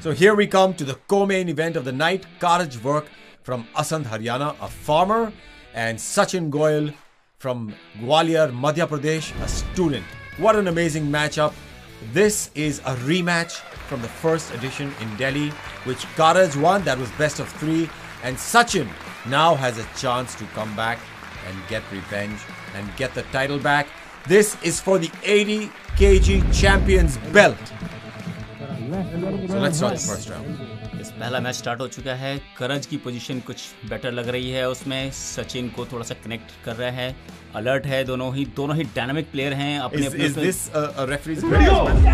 So here we come to the co-main event of the night. Karaj Work from Asand, Haryana, a farmer, and Sachin Goyal from Gwalior, Madhya Pradesh, a student. What an amazing matchup. This is a rematch from the first edition in Delhi, which Karaj won. That was best of 3. And Sachin now has a chance to come back and get revenge and get the title back. This is for the 80 kg champions belt. So let's start the first round. इस पहला match start हो चुका है। करज की position कुछ better लग रही है, उसमें सचिन को थोड़ा सा कनेक्ट कर रहा है, अलर्ट है, दोनों ही डायनामिक प्लेयर हैं अपने अपने। Is this a referee's grip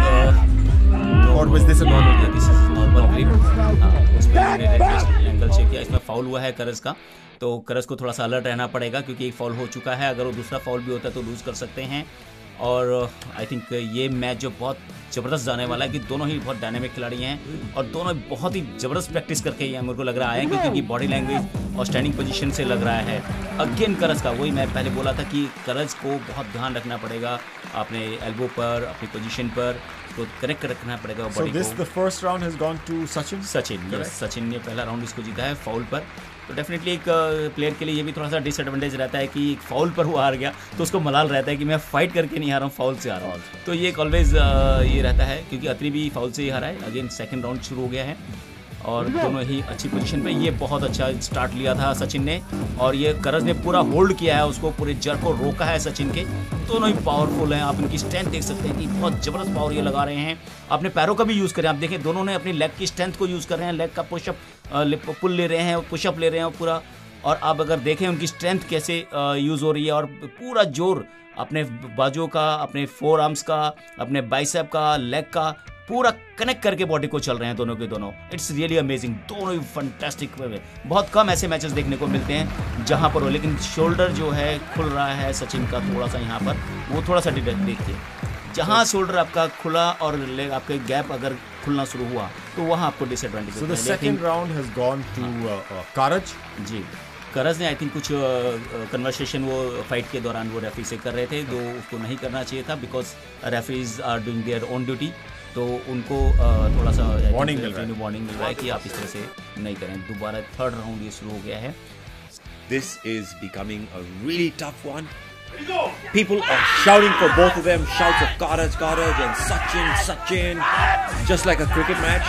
or was this a normal grip? This is normal grip। उसमें हमने एंगल चेक किया, इसमें फाउल हुआ है करज का, तो करज को थोड़ा सा अलर्ट रहना पड़ेगा क्योंकि एक फाउल हो चुका है। अगर वो दूसरा फाउल भी होता है तो लूज कर सकते हैं। और आई थिंक ये मैच जो बहुत ज़बरदस्त जाने वाला है कि दोनों ही बहुत डायनामिक खिलाड़ी हैं और दोनों बहुत ही ज़बरदस्त प्रैक्टिस करके ये मेरे को लग रहा है क्योंकि उनकी बॉडी लैंग्वेज और स्टैंडिंग पोजीशन से लग रहा है। अगेन करज का वही मैं पहले बोला था कि करज को बहुत ध्यान रखना पड़ेगा अपने एल्बो पर, अपनी पोजीशन पर, तो करेक्ट रखना पड़ेगा बॉडी को। So this the first round has gone to Sachin? Sachin ने पहला राउंड इसको जीता है फाउल पर। तो डेफिनेटली एक प्लेयर के लिए ये भी थोड़ा सा डिसएडवांटेज रहता है कि एक फाउल पर वो हार गया तो उसको मलाल रहता है कि मैं फाइट करके नहीं हारा हूँ, फाउल से हारा हूँ। तो ये एक ऑलवेज ये रहता है क्योंकि अत्री भी फाउल से ही हारा है। अगेन सेकंड राउंड शुरू हो गया है और दोनों ही अच्छी पोजीशन पे। ये बहुत अच्छा स्टार्ट लिया था सचिन ने और ये करज ने पूरा होल्ड किया है, उसको पूरे जड़ को रोका है सचिन के। दोनों ही पावरफुल हैं, आप इनकी स्ट्रेंथ देख सकते हैं कि बहुत ज़बरदस्त पावर ये लगा रहे हैं। अपने पैरों का भी यूज़ करें, आप देखें दोनों ने अपनी लेग की स्ट्रेंथ को यूज़ कर रहे हैं, लेग का पुशअप पुल ले रहे हैं, पुशअप ले रहे हैं पूरा। और आप अगर देखें उनकी स्ट्रेंथ कैसे यूज़ हो रही है और पूरा जोर अपने बाजुओं का, अपने फोर आर्म्स का, अपने बाइसेप का, लेग का पूरा कनेक्ट करके बॉडी को चल रहे हैं दोनों के दोनों। इट्स रियली अमेजिंग, दोनों ही फंटास्टिक। बहुत कम ऐसे मैचेस देखने को मिलते हैं जहां पर हो, लेकिन शोल्डर जो है खुल रहा है सचिन का थोड़ा सा यहाँ पर, वो थोड़ा सा देखिए जहां शोल्डर आपका खुला और लेग आपके गैप अगर खुलना शुरू हुआ तो वहां आपको डिसएडवांटेज होता है। So the second round has gone to Karaj. जी, करज ने आई थिंक कुछ कन्वर्सेशन वो फाइट के दौरान वो रेफरी से कर रहे थे, जो उसको नहीं करना चाहिए था because referees are doing their own duty. तो उनको थोड़ा सा वार्निंग मिल रहा है कि आप इस तरह से नहीं करें। दोबारा थर्ड राउंड ये शुरू हो गया है। This is becoming a really tough one. People are shouting for both of them. Shouts of Karaj, Karaj and Sachin, Sachin. Just like a cricket match.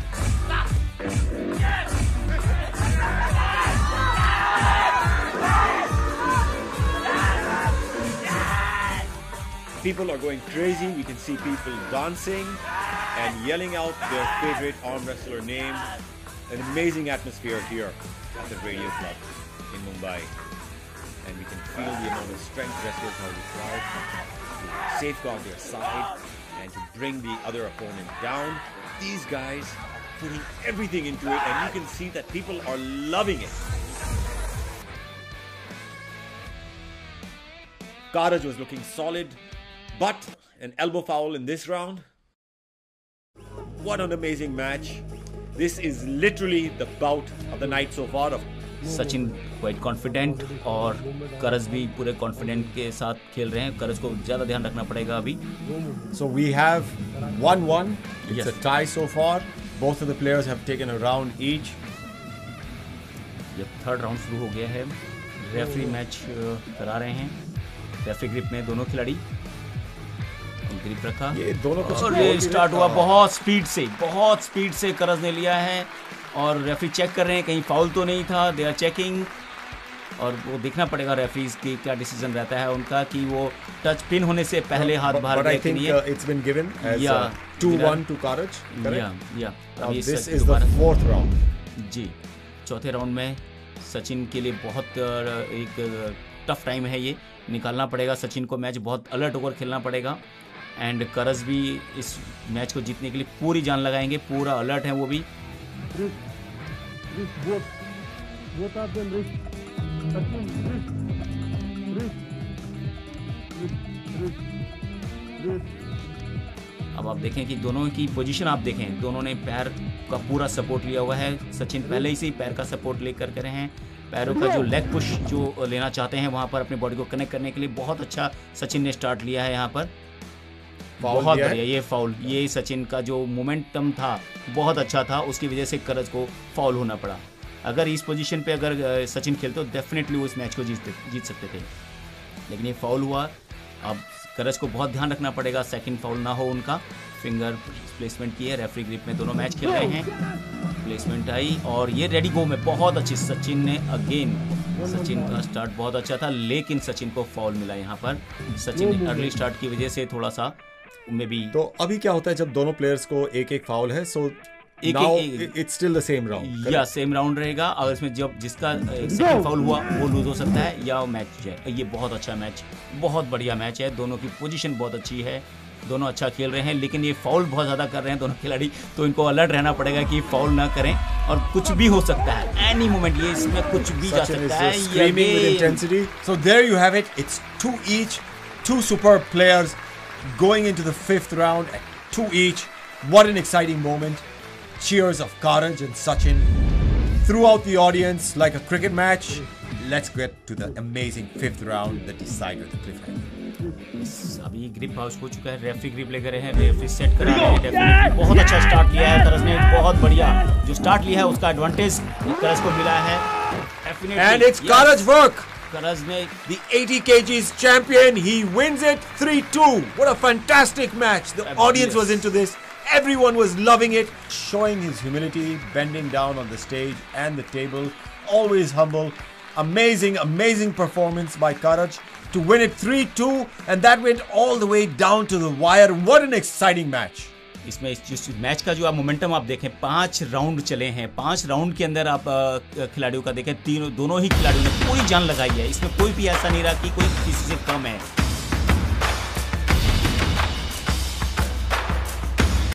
People are going crazy. We can see people dancing and yelling out their favorite arm wrestler name. An amazing atmosphere here at the Radio Club in Mumbai. And we can feel the amount of strength wrestlers have required to safeguard their side and to bring the other opponent down. These guys putting everything into it, and you can see that people are loving it. Karaj was looking solid, but an elbow foul in this round. What an amazing match. This is literally the bout of the night so far. Sachin quite confident और करज भी पूरे confident के साथ खेल रहे हैं। करज को ज़्यादा ध्यान रखना पड़ेगा अभी। So we have 1-1. It's a tie so far. Both of the players have taken a round each. ये थर्ड राउंड शुरू हो गया है। रेफरी मैच करा रहे हैं, रेफरी ग्रिप में दोनों खिलाड़ी ग्रिप रखा। ये दोनों को ये स्टार्ट हुआ बहुत स्पीड से करज ने लिया है और रेफरी चेक कर रहे हैं कहीं फाउल तो नहीं था। दे आर चेकिंग और वो देखना पड़ेगा रेफरीज की क्या डिसीजन रहता है उनका कि वो टच पिन होने से पहले हाथ बाहर गए कि नहीं। It's been given as 2-1 to Karaj. This is the fourth round. जी, चौथे राउंड में सचिन के लिए बहुत एक टफ टाइम है, ये निकालना पड़ेगा सचिन को। मैच बहुत अलर्ट होकर खेलना पड़ेगा एंड करज भी इस मैच को जीतने के लिए पूरी जान लगाएंगे, पूरा अलर्ट है वो भी। अब आप देखें कि दोनों की पोजीशन आप देखें, दोनों ने पैर का पूरा सपोर्ट लिया हुआ है। सचिन पहले ही से ही पैर का सपोर्ट लेकर के रहे हैं, पैरों का जो लेग पुश जो लेना चाहते हैं वहाँ पर अपनी बॉडी को कनेक्ट करने के लिए बहुत अच्छा सचिन ने स्टार्ट लिया है यहाँ पर। बहुत बढ़िया ये फाउल, ये सचिन का जो मोमेंटम था बहुत अच्छा था, उसकी वजह से करज को फाउल होना पड़ा। अगर इस पोजीशन पे अगर सचिन खेलते तो डेफिनेटली वो इस मैच को जीत सकते थे, लेकिन ये फाउल हुआ। अब करज को बहुत ध्यान रखना पड़ेगा सेकंड फाउल ना हो उनका। फिंगर प्लेसमेंट की है, रेफरी ग्रिप में दोनों मैच खेल रहे हैं, प्लेसमेंट आई और ये रेडी गो में बहुत अच्छी सचिन ने अगेन, सचिन का स्टार्ट बहुत अच्छा था लेकिन सचिन को फाउल मिला यहाँ पर। सचिन ने अर्ली स्टार्ट की वजह से थोड़ा सा में भी। तो अभी क्या होता है जब दोनों प्लेयर्स को एक एक फाउल है, so now it's still the same round, या सेम राउंड रहेगा। और इसमें जब जिसका सेकंड फाउल हुआ वो लूज हो सकता है या मैच है। ये बहुत अच्छा मैच, बहुत बढ़िया मैच है, दोनों की पोजीशन बहुत अच्छी है, दोनों अच्छा खेल रहे हैं, लेकिन ये फाउल बहुत ज़्यादा कर रहे हैं दोनों खिलाड़ी, तो इनको अलर्ट रहना पड़ेगा कि फाउल ना करें और कुछ भी हो सकता है एनी मोमेंट, ये इसमें कुछ भी जा सकता है। Screaming with intensity. So there you have it. It's 2 each, 2 superb players going into the 5th round at 2 each. What an exciting moment. Cheers of Karaj and Sachin throughout the audience like a cricket match. Let's get to the amazing 5th round, the decider, the cliffhanger. अभी grip house हो चुका है, referee grip लेकर रहे हैं, referee set करा रहे हैं। डेफिनेटली बहुत अच्छा स्टार्ट लिया है करज ने, बहुत बढ़िया जो स्टार्ट लिया है उसका एडवांटेज करज को मिला है। And it's Karaj work. करज ने The 80 kgs champion, he wins it 3-2. What a fantastic match. The audience was into this. Everyone was loving it. Showing his humility, bending down on the stage and the table. Always humble. Amazing, amazing performance by Karaj to win it 3-2. And that went all the way down to the wire. What an exciting match. इसमें इस match का जो आप momentum आप देखें, 5 round चले हैं, 5 round के अंदर आप खिलाड़ियों का देखें, दोनों ही खिलाड़ियों ने पूरी जान लगाई है। इसमें कोई भी ऐसा नहीं रहा कि कोई किसी से कम है।